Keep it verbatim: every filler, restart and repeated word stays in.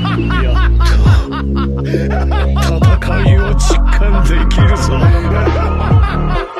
やっと戦いを実感できるぞ。